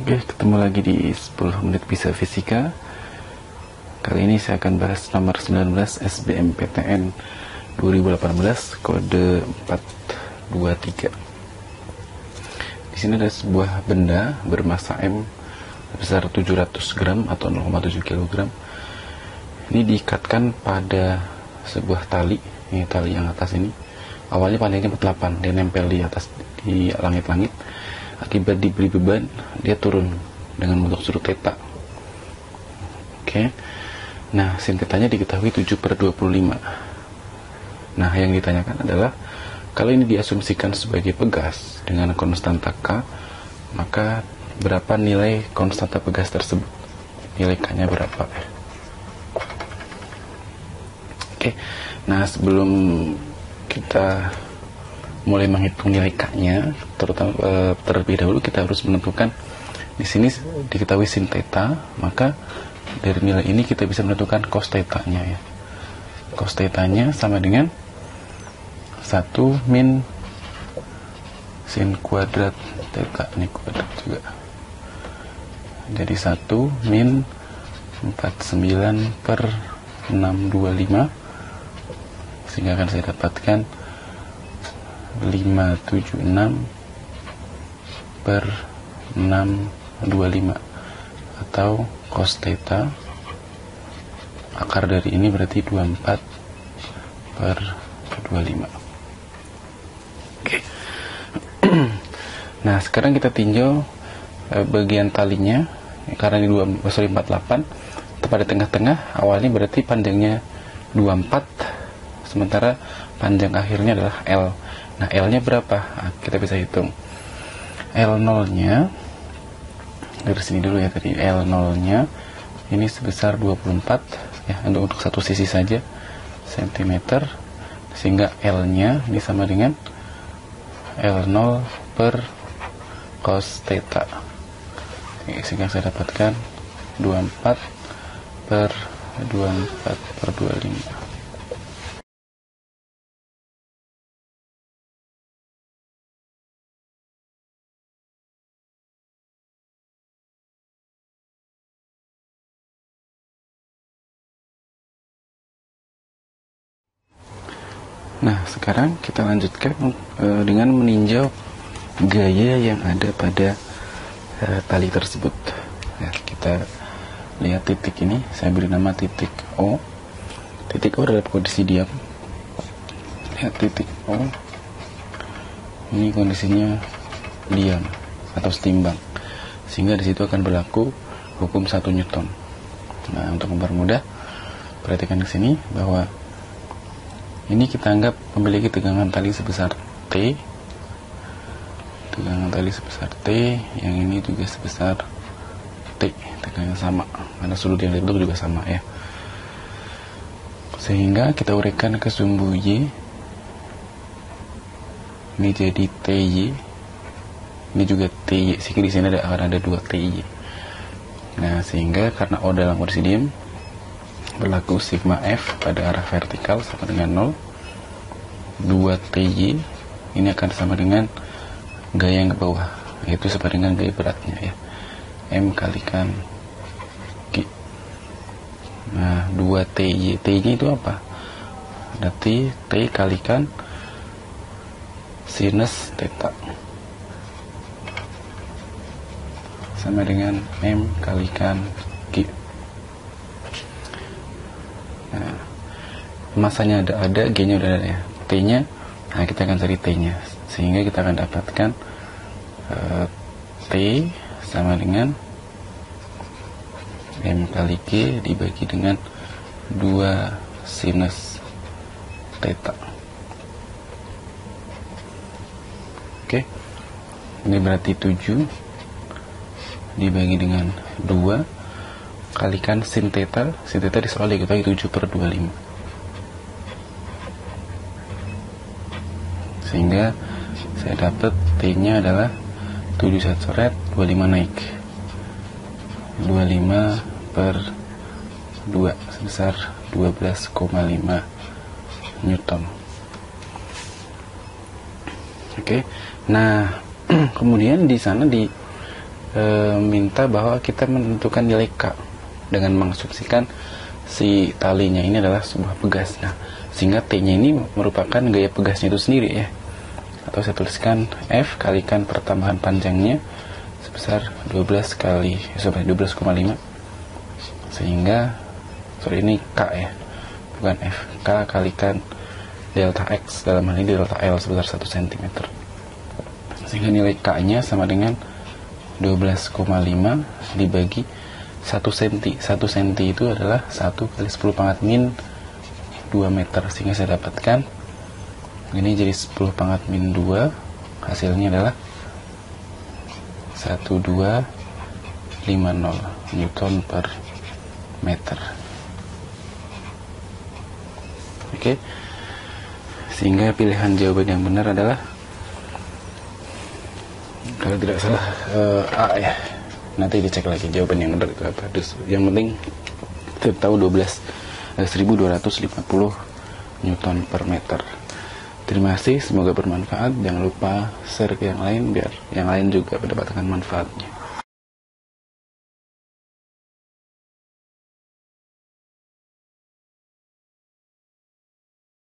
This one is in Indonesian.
Oke, ketemu lagi di 10 menit bisa fisika. Kali ini saya akan bahas nomor 19 SBMPTN 2018 kode 423. Di sini ada sebuah benda bermasa M sebesar 700 gram atau 0,7 kg. Ini diikatkan pada sebuah tali. Ini tali yang atas ini. Awalnya panjangnya 48, dia nempel di atas di langit-langit. Akibat diberi beban, dia turun dengan bentuk sudut theta. Oke. Nah, sin tetanya diketahui 7/25. Nah, yang ditanyakan adalah kalau ini diasumsikan sebagai pegas dengan konstanta K, maka berapa nilai konstanta pegas tersebut? Nilai K-nya berapa? Oke. Nah, sebelum kita mulai menghitung nilai K-nya, terlebih dahulu kita harus menentukan di sini diketahui sin theta, maka dari nilai ini kita bisa menentukan cos theta-nya ya. Cos theta-nya sama dengan 1 min sin kuadrat theta, ini kuadrat juga. Jadi 1 min 49/625, sehingga akan saya dapatkan 576/625 atau cos theta akar dari ini berarti 24/25. Oke. Nah, sekarang kita tinjau bagian talinya. Karena ini 48 pada tengah-tengah, awalnya berarti panjangnya 24, sementara panjang akhirnya adalah L. Nah, L-nya berapa? Nah, kita bisa hitung. L0-nya dari sini dulu ya, tadi L0-nya ini sebesar 24 ya, untuk satu sisi saja cm, sehingga L-nya ini sama dengan L0 per cos theta. Sehingga saya dapatkan 24/25. Nah, sekarang kita lanjutkan dengan meninjau gaya yang ada pada tali tersebut. Ya, kita lihat titik ini, saya beri nama titik O. Titik O adalah kondisi diam. Lihat titik O, ini kondisinya diam atau setimbang, sehingga di situ akan berlaku hukum 1 Newton. Nah, untuk mempermudah, perhatikan di sini bahwa ini kita anggap memiliki tegangan tali sebesar T. Tegangan tali sebesar T, yang ini juga sebesar T. Tegangan sama, karena sudut yang dibentuk juga sama ya. Sehingga kita uraikan ke sumbu Y. Ini jadi TY. Ini juga TY. Sehingga di sini akan ada 2 TY. Nah, sehingga karena O dalam kondisi diam, berlaku sigma F pada arah vertikal sama dengan 0. 2 TY ini akan sama dengan gaya yang ke bawah, yaitu sama dengan gaya beratnya ya, M kalikan G. Nah, 2 TY, TY itu apa? Berarti T kalikan sinus theta sama dengan M kalikan G. Nah, masanya ada, G-nya udah ada ya. T-nya, nah kita akan cari T-nya, sehingga kita akan dapatkan T sama dengan M kali G dibagi dengan 2 sinus theta. Oke, ini berarti 7 dibagi dengan 2 kalikan sin theta. Sin theta di soal diketahui 7/25, sehingga saya dapat T-nya adalah 71 coret 25 naik 25/2 sebesar 12,5 Newton. Oke. Nah, kemudian di sana minta bahwa kita menentukan nilai K dengan mengasumsikan si talinya ini adalah sebuah pegas. Nah, sehingga T-nya ini merupakan gaya pegasnya itu sendiri ya. Atau saya tuliskan F kalikan pertambahan panjangnya sebesar 12,5, sehingga ini K ya, bukan F. K kalikan delta X, dalam hal ini delta L sebesar 1 cm, sehingga nilai K nya sama dengan 12,5 dibagi 1 cm. 1 cm itu adalah 1 kali 10 pangkat min 2 meter, sehingga saya dapatkan ini jadi 10 pangkat min 2, hasilnya adalah 1250 Newton per meter. Oke, sehingga pilihan jawaban yang benar adalah, kalau tidak salah, A ya. Nanti dicek lagi jawaban yang benar itu apa. Yang penting kita tahu 1250 Newton per meter. Terima kasih, semoga bermanfaat. Jangan lupa share ke yang lain biar yang lain juga mendapatkan manfaatnya.